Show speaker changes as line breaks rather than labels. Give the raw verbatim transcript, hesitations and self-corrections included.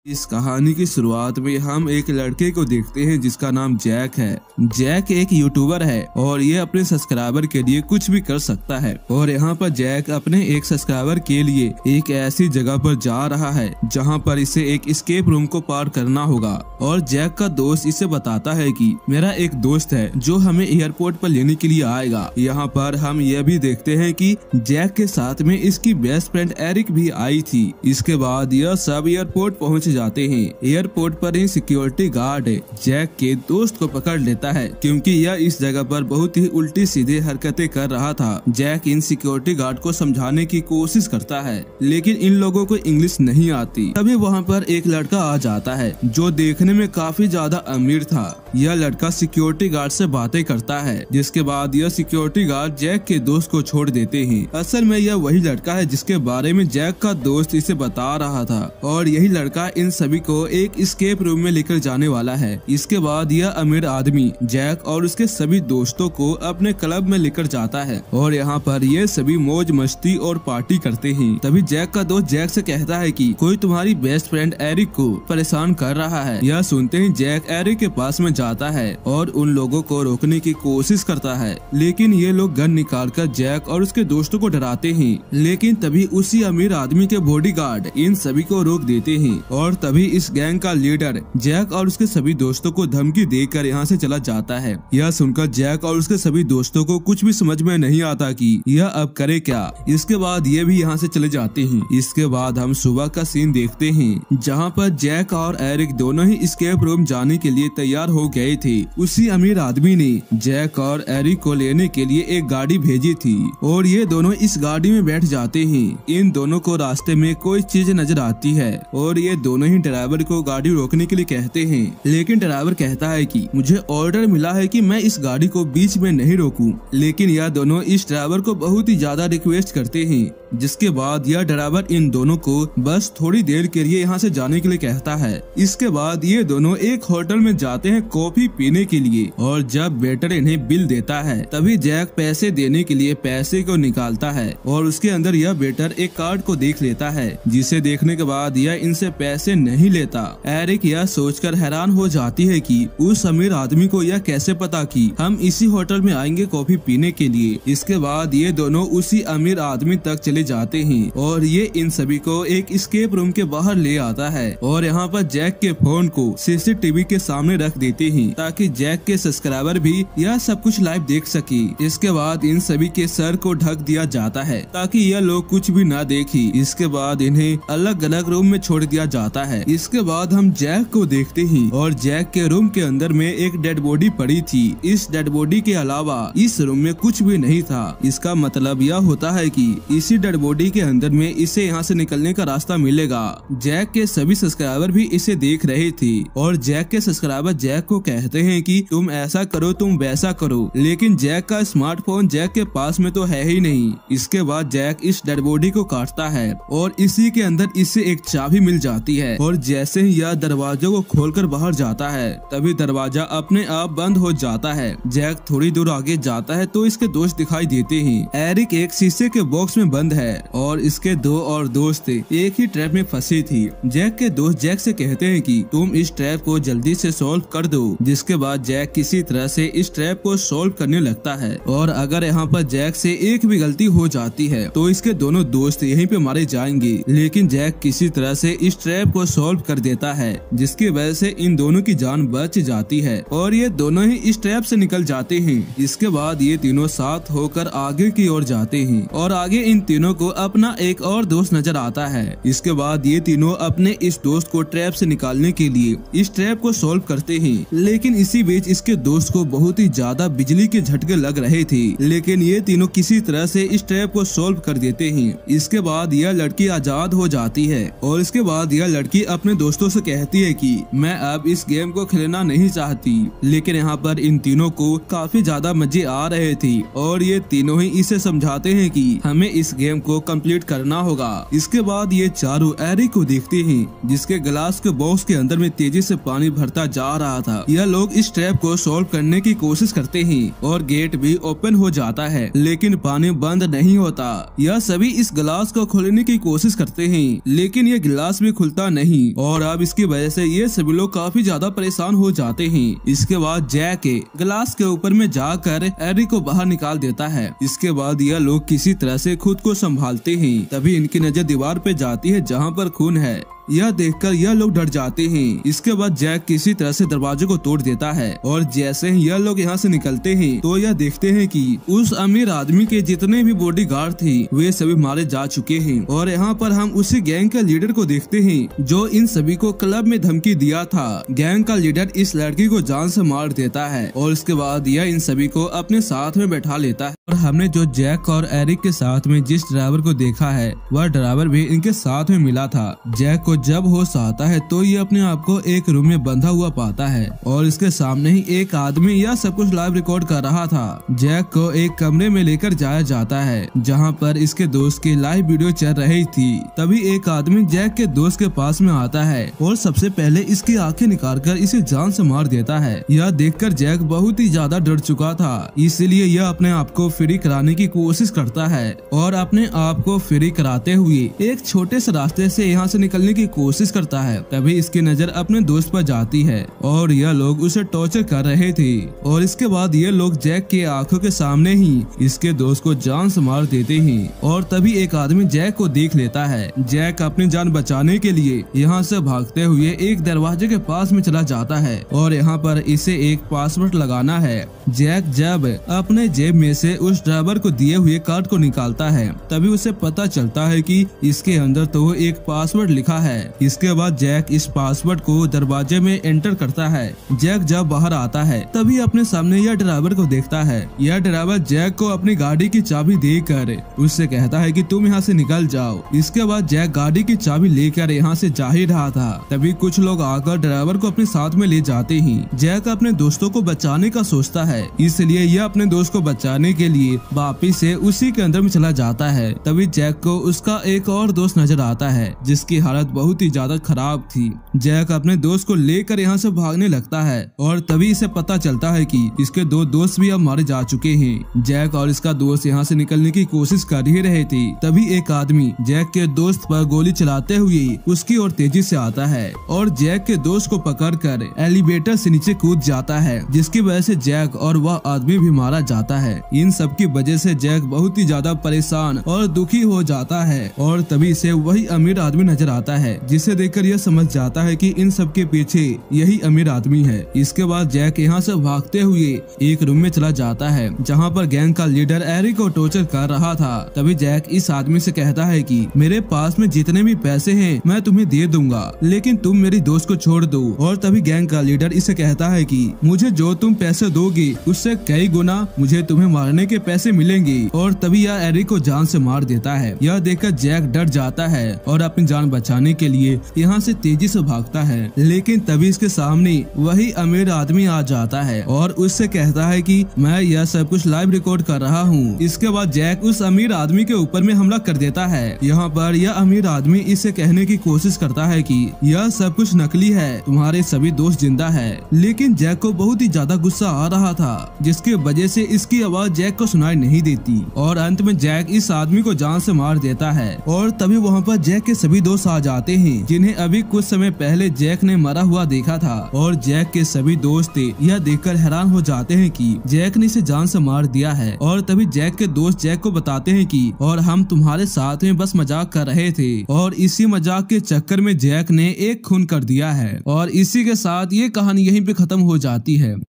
इस कहानी की शुरुआत में हम एक लड़के को देखते हैं जिसका नाम जैक है। जैक एक यूट्यूबर है और ये अपने सब्सक्राइबर के लिए कुछ भी कर सकता है। और यहाँ पर जैक अपने एक सब्सक्राइबर के लिए एक ऐसी जगह पर जा रहा है जहाँ पर इसे एक एस्केप रूम को पार करना होगा। और जैक का दोस्त इसे बताता है कि मेरा एक दोस्त है जो हमें एयरपोर्ट पर लेने के लिए आएगा। यहाँ पर हम यह भी देखते हैं कि जैक के साथ में इसकी बेस्ट फ्रेंड एरिक भी आई थी। इसके बाद यह सब एयरपोर्ट पहुँच जाते हैं। एयरपोर्ट पर ही सिक्योरिटी गार्ड जैक के दोस्त को पकड़ लेता है क्योंकि यह इस जगह पर बहुत ही उल्टी सीधे हरकतें कर रहा था। जैक इन सिक्योरिटी गार्ड को समझाने की कोशिश करता है लेकिन इन लोगों को इंग्लिश नहीं आती। तभी वहाँ पर एक लड़का आ जाता है जो देखने में काफी ज्यादा अमीर था। यह लड़का सिक्योरिटी गार्ड से बातें करता है जिसके बाद यह सिक्योरिटी गार्ड जैक के दोस्त को छोड़ देते हैं। असल में यह वही लड़का है जिसके बारे में जैक का दोस्त इसे बता रहा था और यही लड़का इन सभी को एक एस्केप रूम में लेकर जाने वाला है। इसके बाद यह अमीर आदमी जैक और उसके सभी दोस्तों को अपने क्लब में लेकर जाता है और यहाँ पर ये सभी मौज मस्ती और पार्टी करते हैं। तभी जैक का दोस्त जैक से कहता है कि कोई तुम्हारी बेस्ट फ्रेंड एरिक को परेशान कर रहा है। यह सुनते ही जैक एरिक के पास में जाता है और उन लोगों को रोकने की कोशिश करता है लेकिन ये लोग गन निकालकर जैक और उसके दोस्तों को डराते हैं। लेकिन तभी उसी अमीर आदमी के बॉडीगार्ड इन सभी को रोक देते हैं और तभी इस गैंग का लीडर जैक और उसके सभी दोस्तों को धमकी देकर यहाँ से चला जाता है। यह सुनकर जैक और उसके सभी दोस्तों को कुछ भी समझ में नहीं आता कि यह अब करे क्या। इसके बाद ये भी यहाँ से चले जाते हैं। इसके बाद हम सुबह का सीन देखते हैं जहाँ पर जैक और एरिक दोनों ही एस्केप रूम जाने के लिए तैयार हो गए थे। उसी अमीर आदमी ने जैक और एरिक को लेने के लिए एक गाड़ी भेजी थी और ये दोनों इस गाड़ी में बैठ जाते हैं। इन दोनों को रास्ते में कोई चीज नजर आती है और ये दोनों ही ड्राइवर को गाड़ी रोकने के लिए कहते हैं लेकिन ड्राइवर कहता है कि मुझे ऑर्डर मिला है कि मैं इस गाड़ी को बीच में नहीं रोकूं। लेकिन यह दोनों इस ड्राइवर को बहुत ही ज्यादा रिक्वेस्ट करते हैं जिसके बाद यह ड्राइवर इन दोनों को बस थोड़ी देर के लिए यहाँ से जाने के लिए कहता है। इसके बाद ये दोनों एक होटल में जाते हैं कॉफी पीने के लिए और जब वेटर इन्हें बिल देता है तभी जैक पैसे देने के लिए पैसे को निकालता है और उसके अंदर यह वेटर एक कार्ड को देख लेता है जिसे देखने के बाद यह इनसे पैसे नहीं लेता। एरिक यह सोचकर हैरान हो जाती है कि उस अमीर आदमी को यह कैसे पता कि हम इसी होटल में आएंगे कॉफी पीने के लिए। इसके बाद ये दोनों उसी अमीर आदमी तक चले जाते हैं और ये इन सभी को एक एस्केप रूम के बाहर ले आता है और यहाँ पर जैक के फोन को सीसीटीवी के सामने रख देते हैं ताकि जैक के सब्सक्राइबर भी यह सब कुछ लाइव देख सके। इसके बाद इन सभी के सर को ढक दिया जाता है ताकि यह लोग कुछ भी ना देखी। इसके बाद इन्हें अलग अलग रूम में छोड़ दिया जाता है। इसके बाद हम जैक को देखते हैं और जैक के रूम के अंदर में एक डेड बॉडी पड़ी थी। इस डेड बॉडी के अलावा इस रूम में कुछ भी नहीं था। इसका मतलब यह होता है कि इसी डेड बॉडी के अंदर में इसे यहाँ से निकलने का रास्ता मिलेगा। जैक के सभी सब्सक्राइबर भी इसे देख रहे थे और जैक के सब्सक्राइबर जैक को कहते हैं कि तुम ऐसा करो तुम वैसा करो लेकिन जैक का स्मार्टफोन जैक के पास में तो है ही नहीं। इसके बाद जैक इस डेड बॉडी को काटता है और इसी के अंदर इसे एक चाबी मिल जाती है और जैसे ही यह दरवाजे को खोलकर बाहर जाता है तभी दरवाजा अपने आप बंद हो जाता है। जैक थोड़ी दूर आगे जाता है तो इसके दोस्त दिखाई देते हैं। एरिक एक शीशे के बॉक्स में बंद है और इसके दो और दोस्त एक ही ट्रैप में फंसी थी। जैक के दोस्त जैक से कहते हैं कि तुम इस ट्रैप को जल्दी से सॉल्व कर दो। जिसके बाद जैक किसी तरह से इस ट्रैप को सॉल्व करने लगता है और अगर यहाँ पर जैक से एक भी गलती हो जाती है तो इसके दोनों दोस्त यहीं पे मारे जाएंगे। लेकिन जैक किसी तरह से इस ट्रैप को सॉल्व कर देता है जिसकी वजह से इन दोनों की जान बच जाती है और ये दोनों ही इस ट्रैप से निकल जाते हैं। इसके बाद ये तीनों साथ होकर आगे की ओर जाते हैं और आगे इन तीनों को अपना एक और दोस्त नजर आता है। इसके बाद ये तीनों अपने इस दोस्त को ट्रैप से निकालने के लिए इस ट्रैप को सॉल्व करते हैं। लेकिन इसी बीच इसके दोस्त को बहुत ही ज्यादा बिजली के झटके लग रहे थे लेकिन ये तीनों किसी तरह से इस ट्रैप को सॉल्व कर देते हैं। इसके बाद यह लड़की आजाद हो जाती है और इसके बाद यह लड़की अपने दोस्तों से कहती है कि मैं अब इस गेम को खेलना नहीं चाहती। लेकिन यहाँ पर इन तीनों को काफी ज्यादा मजे आ रहे थे और ये तीनों ही इसे समझाते हैं कि हमें इस गेम को कंप्लीट करना होगा। इसके बाद ये चारों एरिक को देखते हैं जिसके गिलास के बॉक्स के अंदर में तेजी से पानी भरता जा रहा था। यह लोग इस ट्रैप को सॉल्व करने की कोशिश करते हैं और गेट भी ओपन हो जाता है लेकिन पानी बंद नहीं होता। यह सभी इस गिलास को खोलने की कोशिश करते हैं लेकिन ये गिलास भी खुलता नहीं, और अब इसकी वजह से ये सभी लोग काफी ज्यादा परेशान हो जाते हैं। इसके बाद जैक ग्लास के ऊपर में जाकर एरी को बाहर निकाल देता है। इसके बाद यह लोग किसी तरह से खुद को संभालते हैं। तभी इनकी नजर दीवार पे जाती है जहाँ पर खून है। यह देखकर यह लोग डर जाते हैं। इसके बाद जैक किसी तरह से दरवाजे को तोड़ देता है, और जैसे ही यह लोग यहाँ से निकलते हैं तो यह देखते हैं कि उस अमीर आदमी के जितने भी बॉडीगार्ड थे वे सभी मारे जा चुके हैं। और यहाँ पर हम उसी गैंग के लीडर को देखते हैं जो इन सभी को क्लब में धमकी दिया था। गैंग का लीडर इस लड़की को जान से मार देता है, और इसके बाद यह इन सभी को अपने साथ में बैठा लेता है। और हमने जो जैक और एरिक के साथ में जिस ड्राइवर को देखा है वह ड्राइवर भी इनके साथ में मिला था। जैक को जब होश आता है तो ये अपने आप को एक रूम में बंधा हुआ पाता है, और इसके सामने ही एक आदमी यह सब कुछ लाइव रिकॉर्ड कर रहा था। जैक को एक कमरे में लेकर जाया जाता है जहां पर इसके दोस्त की लाइव वीडियो चल रही थी। तभी एक आदमी जैक के दोस्त के पास में आता है और सबसे पहले इसकी आंखें निकालकर इसे जान से मार देता है। यह देखकर जैक बहुत ही ज्यादा डर चुका था, इसलिए यह अपने आप को फ्री कराने की कोशिश करता है, और अपने आप को फ्री कराते हुए एक छोटे से रास्ते से यहाँ से निकलने की कोशिश करता है। तभी इसकी नजर अपने दोस्त पर जाती है, और यह लोग उसे टॉर्चर कर रहे थे। और इसके बाद ये लोग जैक के आंखों के सामने ही इसके दोस्त को जान से मार देते हैं। और तभी एक आदमी जैक को देख लेता है। जैक अपनी जान बचाने के लिए यहाँ से भागते हुए एक दरवाजे के पास में चला जाता है, और यहाँ पर इसे एक पासवर्ड लगाना है। जैक जब अपने जेब में से उस ड्राइवर को दिए हुए कार्ड को निकालता है तभी उसे पता चलता है कि इसके अंदर तो एक पासवर्ड लिखा है। इसके बाद जैक इस पासवर्ड को दरवाजे में एंटर करता है। जैक जब बाहर आता है तभी अपने सामने यह ड्राइवर को देखता है। यह ड्राइवर जैक को अपनी गाड़ी की चाबी देकर उससे कहता है कि तुम यहाँ से निकल जाओ। इसके बाद जैक गाड़ी की चाबी लेकर यहाँ से जा ही रहा था, तभी कुछ लोग आकर ड्राइवर को अपने साथ में ले जाते हैं। जैक अपने दोस्तों को बचाने का सोचता है, इसलिए यह अपने दोस्त को बचाने के लिए वापिस से उसी के अंदर में चला जाता है। तभी जैक को उसका एक और दोस्त नजर आता है जिसकी हालत बहुत ही ज्यादा खराब थी। जैक अपने दोस्त को लेकर यहाँ से भागने लगता है, और तभी इसे पता चलता है कि इसके दो दोस्त भी अब मारे जा चुके हैं। जैक और इसका दोस्त यहाँ से निकलने की कोशिश कर ही रहे थे। तभी एक आदमी जैक के दोस्त पर गोली चलाते हुए उसकी ओर तेजी से आता है, और जैक के दोस्त को पकड़कर एलिवेटर से नीचे कूद जाता है, जिसकी वजह से जैक और वह आदमी भी मारा जाता है। इन सब की वजह से जैक बहुत ही ज्यादा परेशान और दुखी हो जाता है, और तभी से वही अमीर आदमी नजर आता है, जिसे देखकर यह समझ जाता है कि इन सब के पीछे यही अमीर आदमी है। इसके बाद जैक यहाँ से भागते हुए एक रूम में चला जाता है जहाँ पर गैंग का लीडर एरिक को टॉर्चर कर रहा था। तभी जैक इस आदमी से कहता है कि मेरे पास में जितने भी पैसे हैं मैं तुम्हें दे दूंगा, लेकिन तुम मेरी दोस्त को छोड़ दो। और तभी गैंग का लीडर इसे कहता है कि मुझे जो तुम पैसे दोगे उससे कई गुना मुझे तुम्हें मारने के पैसे मिलेंगे। और तभी यह एरिक को जान से मार देता है। यह देखकर जैक डर जाता है और अपनी जान बचाने के लिए यहाँ से तेजी से भागता है, लेकिन तभी इसके सामने वही अमीर आदमी आ जाता है और उससे कहता है कि मैं यह सब कुछ लाइव रिकॉर्ड कर रहा हूँ। इसके बाद जैक उस अमीर आदमी के ऊपर में हमला कर देता है। यहाँ पर यह अमीर आदमी इससे कहने की कोशिश करता है कि यह सब कुछ नकली है, तुम्हारे सभी दोस्त जिंदा है। लेकिन जैक को बहुत ही ज्यादा गुस्सा आ रहा था, जिसकी वजह से इसकी आवाज जैक को सुनाई नहीं देती, और अंत में जैक इस आदमी को जान से मार देता है। और तभी वहाँ पर जैक के सभी दोस्त आ जाते हैं जिन्हें अभी कुछ समय पहले जैक ने मरा हुआ देखा था। और जैक के सभी दोस्त यह देखकर हैरान हो जाते हैं कि जैक ने इसे जान से मार दिया है। और तभी जैक के दोस्त जैक को बताते हैं कि और हम तुम्हारे साथ में बस मजाक कर रहे थे, और इसी मजाक के चक्कर में जैक ने एक खून कर दिया है। और इसी के साथ ये कहानी यहीं पे खत्म हो जाती है।